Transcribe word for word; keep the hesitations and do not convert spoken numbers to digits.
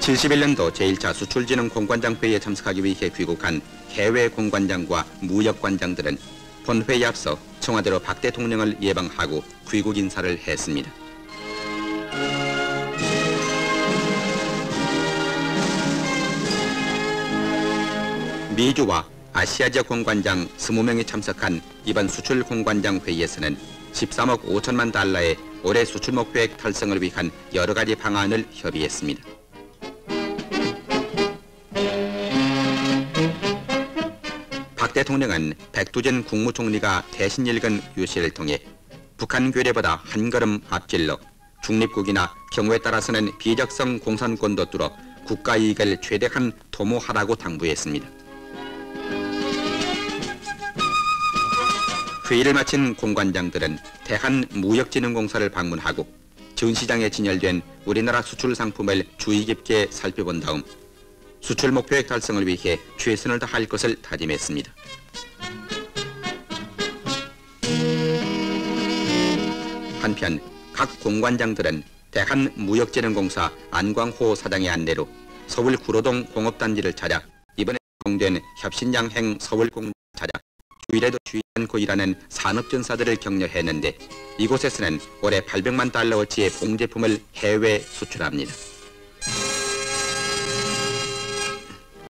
칠십일 년도 제일 차 수출진흥 공관장 회의에 참석하기 위해 귀국한 해외 공관장과 무역관장들은 본회의에 앞서 청와대로 박 대통령을 예방하고 귀국 인사를 했습니다. 미주와 아시아 지역 공관장 이십 명이 참석한 이번 수출 공관장 회의에서는 십삼억 오천만 달러의 올해 수출 목표액 달성을 위한 여러 가지 방안을 협의했습니다. 박 대통령은 백두전 국무총리가 대신 읽은 유시를 통해 북한 괴뢰보다 한 걸음 앞질러 중립국이나 경우에 따라서는 비적성 공산권도 뚫어 국가 이익을 최대한 도모하라고 당부했습니다. 회의를 마친 공관장들은 대한무역진흥공사를 방문하고 전시장에 진열된 우리나라 수출 상품을 주의 깊게 살펴본 다음 수출 목표액 달성을 위해 최선을 다할 것을 다짐했습니다. 한편 각 공관장들은 대한무역진흥공사 안광호 사장의 안내로 서울 구로동 공업단지를 찾아 이번에 공된 협신양행 서울공장을 찾아 주일에도 쉬지 않고 일하는 산업전사들을 격려했는데 이곳에서는 올해 팔백만 달러어치의 봉제품을 해외 수출합니다.